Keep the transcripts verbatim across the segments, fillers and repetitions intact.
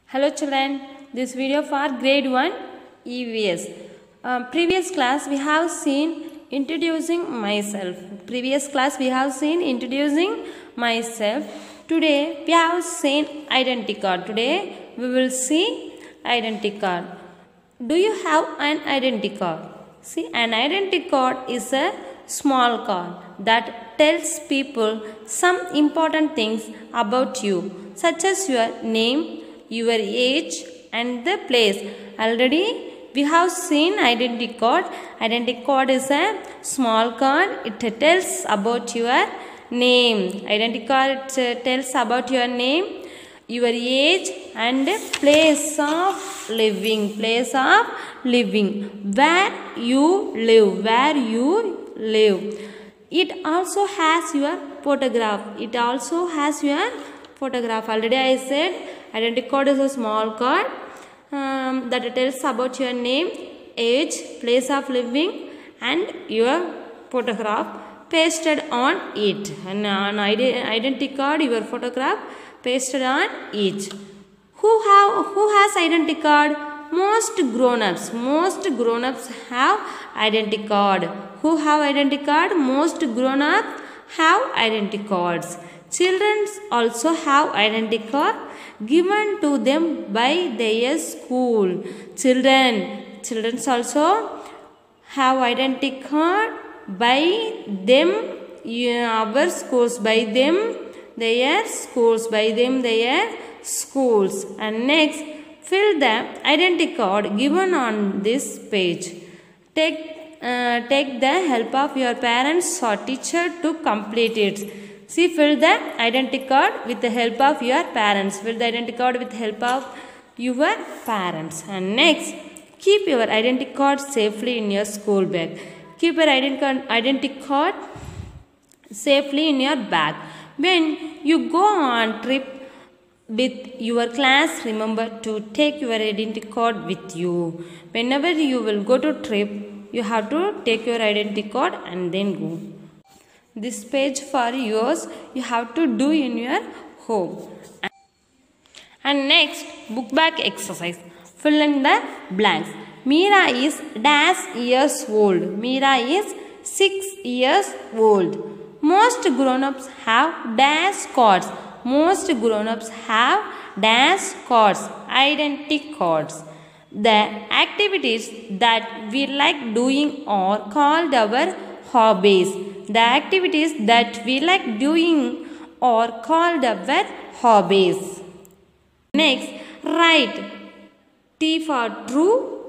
Hello children, this video for grade one E V S. Uh, previous class we have seen introducing myself. Previous class we have seen introducing myself. Today we have seen identity card. Today we will see identity card. Do you have an identity card? See, an identity card is a small card that tells people some important things about you, such as your name, your age and the place. Already we have seen identity card. Identity card is a small card. It tells about your name. Identity card tells about your name, your age and place of living. Place of living. Where you live. Where you live. It also has your photograph. It also has your photograph. Already I said identity card is a small card um, that tells about your name, age, place of living and your photograph pasted on it. And on identity card your photograph pasted on it. Who have who has identity card? Most grown-ups. Most grown-ups have identity card. Who have identity card? Most grown-ups have identity cards. Children also have identity card given to them by their school. Children, children also have identity card by them, our schools, by them, their schools, by them, their schools. And next, fill the identity card given on this page. Take, uh, take the help of your parents or teacher to complete it. See, fill the identity card with the help of your parents. Fill the identity card with the help of your parents. And next, keep your identity card safely in your school bag. Keep your identity card, identity card safely in your bag. When you go on trip with your class, remember to take your identity card with you. Whenever you will go to trip, you have to take your identity card and then go. This page for yours you have to do in your home. And next, book back exercise. Fill in the blanks. Meera is dash years old. Meera is six years old. Most grown-ups have dash cards. Most grown-ups have dash cards. Identity cards. The activities that we like doing are called our hobbies. The activities that we like doing are called our hobbies. Next, write T for true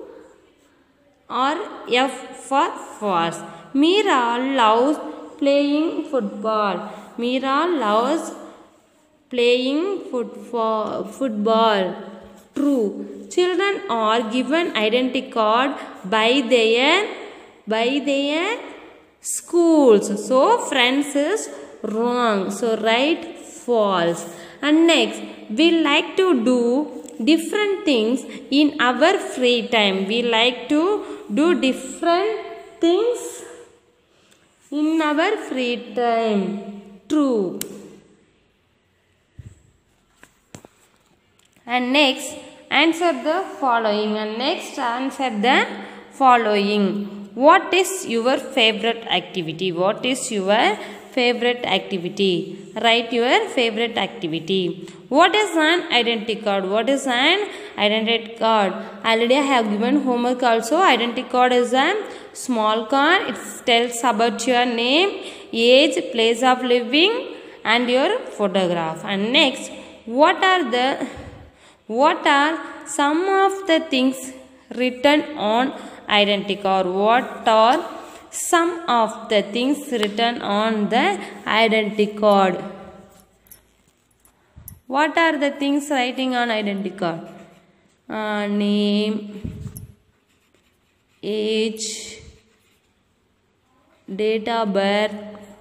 or F for false. Meera loves playing football. Meera loves playing football. football. True. Children are given identity card by their by their schools. So friends is wrong. So write false. And next, we like to do different things in our free time. We like to do different things in our free time. True. And next, answer the following. And next, answer the following. What is your favorite activity? What is your favorite activity? Write your favorite activity. What is an identity card? What is an identity card? Already I have given homework also. Identity card is a small card. It tells about your name, age, place of living and your photograph. And next, what are the what are some of the things written on identity card? What are some of the things written on the identity card? What are the things writing on identity card? Uh, name, age, date of birth,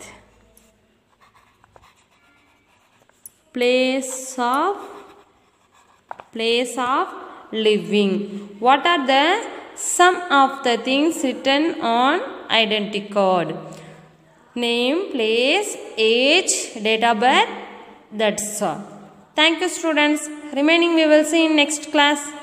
place of place of living. What are the some of the things written on identity card? Name, place, age, date of birth. That's all. Thank you, students. Remaining we will see in next class.